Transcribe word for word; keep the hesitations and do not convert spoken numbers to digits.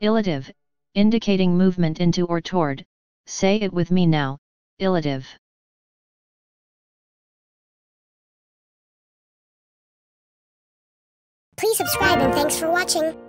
Illative, indicating movement into or toward. Say it with me now, illative. Please subscribe and thanks for watching.